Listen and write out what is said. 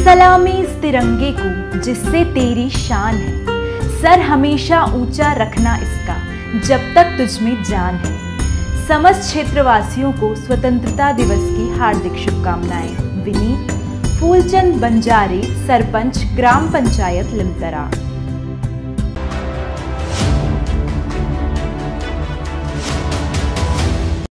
सलामी इस तिरंगे को जिससे तेरी शान है, सर हमेशा ऊंचा रखना इसका जब तक तुझ में जान है। समस्त क्षेत्रवासियों को स्वतंत्रता दिवस की हार्दिक शुभकामनाएं। विनीत फूलचंद बंजारे, सरपंच ग्राम पंचायत लिमतरा।